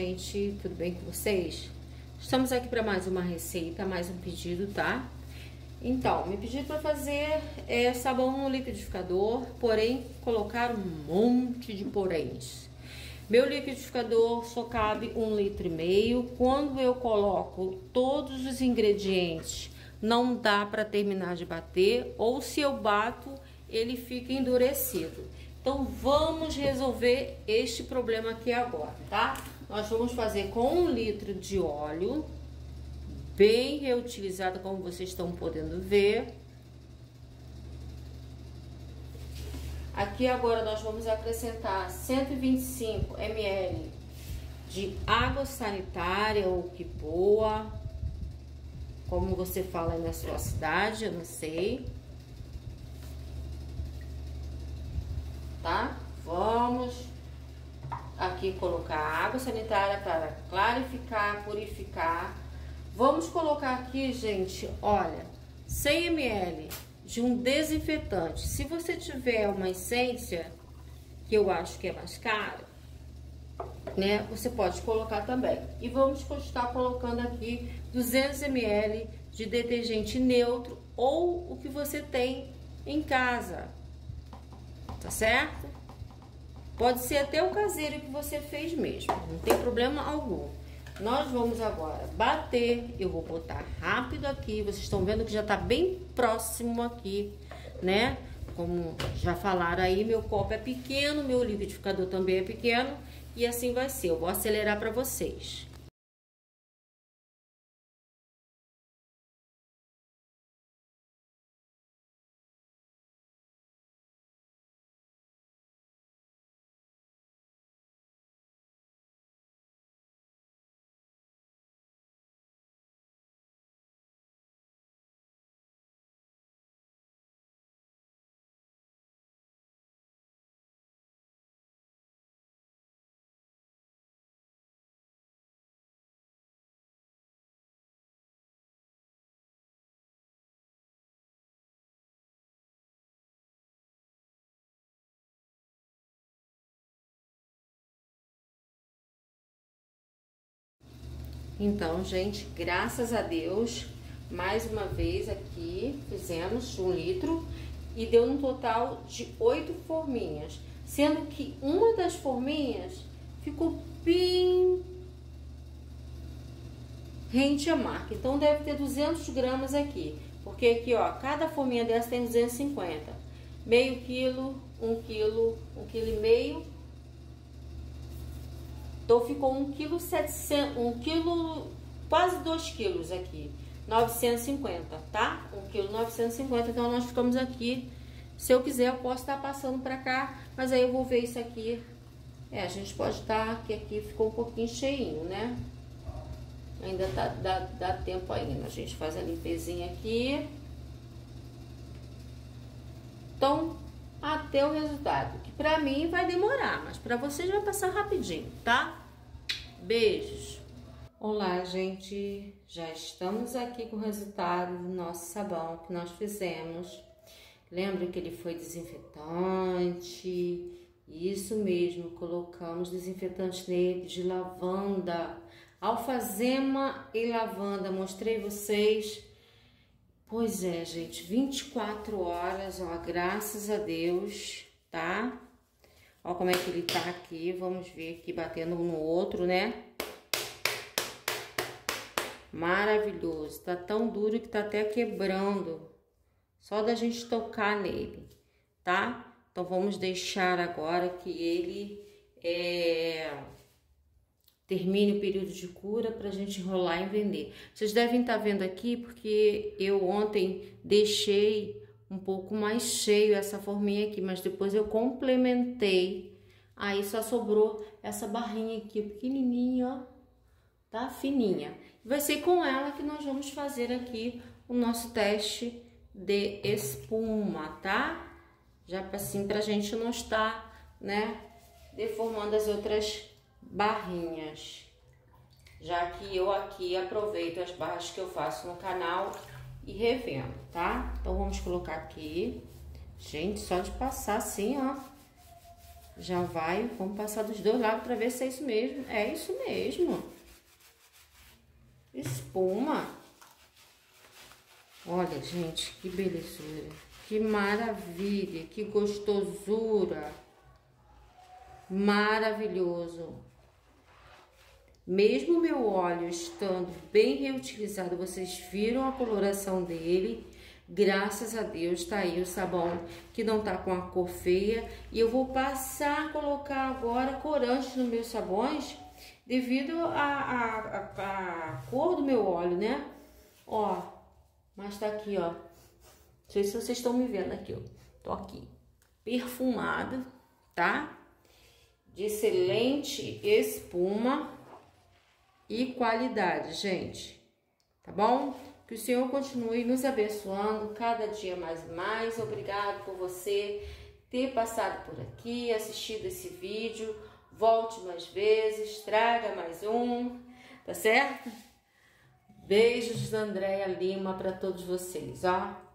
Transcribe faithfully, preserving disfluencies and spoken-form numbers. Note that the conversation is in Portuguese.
gente, tudo bem com vocês? Estamos aqui para mais uma receita, mais um pedido, tá? Então, me pediram para fazer é, sabão no liquidificador, porém, colocar um monte de poréns. Meu liquidificador só cabe um litro e meio. Quando eu coloco todos os ingredientes, não dá para terminar de bater, ou se eu bato, ele fica endurecido. Então, vamos resolver este problema aqui agora, tá? Nós vamos fazer com um litro de óleo, bem reutilizado, como vocês estão podendo ver. Aqui agora nós vamos acrescentar cento e vinte e cinco mililitros de água sanitária ou que boa, como você fala aí na sua cidade, eu não sei. Tá? Vamos aqui colocar água sanitária para clarificar, purificar. Vamos colocar aqui, gente, olha, cem mililitros de um desinfetante. Se você tiver uma essência, que eu acho que é mais cara, né, você pode colocar também. E vamos estar colocando aqui duzentos mililitros de detergente neutro ou o que você tem em casa. Tá certo? Pode ser até o caseiro que você fez mesmo, não tem problema algum. Nós vamos agora bater, eu vou botar rápido aqui, vocês estão vendo que já tá bem próximo aqui, né? Como já falaram aí, meu copo é pequeno, meu liquidificador também é pequeno, e assim vai ser. Eu vou acelerar para vocês. Então, gente, graças a Deus, mais uma vez aqui fizemos um litro e deu um total de oito forminhas, sendo que uma das forminhas ficou bem rente à marca. Então, deve ter duzentos gramas aqui, porque aqui, ó, cada forminha dessa tem duzentos e cinquenta. Meio quilo, um quilo, um quilo e meio. Então, ficou um quilo setecentos, um quilo, quase dois quilos aqui, novecentos e cinquenta, tá? um quilo novecentos e cinquenta, então nós ficamos aqui. Se eu quiser, eu posso estar passando pra cá, mas aí eu vou ver isso aqui. É, a gente pode estar, que aqui ficou um pouquinho cheinho, né? Ainda tá, dá, dá tempo ainda, a gente faz a limpezinha aqui. Então, até o resultado, que pra mim vai demorar, mas pra vocês vai passar rapidinho, tá? Beijos! Olá, gente! Já estamos aqui com o resultado do nosso sabão que nós fizemos. Lembra que ele foi desinfetante? Isso mesmo, colocamos desinfetante nele de lavanda, alfazema e lavanda. Mostrei vocês. Pois é, gente, vinte e quatro horas, ó, graças a Deus, tá? Ó como é que ele tá aqui, vamos ver aqui batendo um no outro, né? Maravilhoso, tá tão duro que tá até quebrando, só da gente tocar nele, tá? Então, vamos deixar agora que ele é... termine o período de cura pra gente enrolar e vender. Vocês devem estar vendo aqui porque eu ontem deixei um pouco mais cheio essa forminha aqui, mas depois eu complementei. Aí só sobrou essa barrinha aqui, pequenininha, ó, tá? Fininha. Vai ser com ela que nós vamos fazer aqui o nosso teste de espuma, tá? Já assim, pra gente não estar, né, deformando as outras barrinhas, já que eu aqui aproveito as barras que eu faço no canal e revendo, tá? Então, vamos colocar aqui, gente, só de passar assim, ó, Já vai, vamos passar dos dois lados para ver se é isso mesmo. É isso mesmo. Espuma. Olha, gente, que belezura. Que maravilha, que gostosura. Maravilhoso. Mesmo o meu óleo estando bem reutilizado, vocês viram a coloração dele. Graças a Deus, tá aí o sabão que não tá com a cor feia. E eu vou passar a colocar agora corante nos meus sabões, devido a, a, a, a cor do meu óleo, né? Ó, mas tá aqui, ó. Não sei se vocês estão me vendo aqui, ó. Tô aqui. Perfumado, tá? De excelente espuma e qualidade, gente. Tá bom? Que o Senhor continue nos abençoando cada dia mais e mais. Obrigado por você ter passado por aqui, assistido esse vídeo. Volte mais vezes, traga mais um, tá certo? Beijos da Andréia Lima para todos vocês, ó.